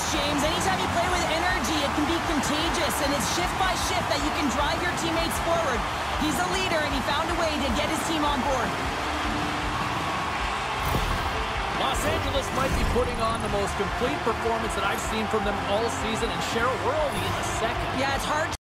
experience, James. Anytime you play with energy, it can be contagious, and it's shift by shift that you can drive your teammates forward. He's a leader, and he found a way to get his team on board. Los Angeles might be putting on the most complete performance that I've seen from them all season, and Cheryl, we're only in the second. Yeah, it's hard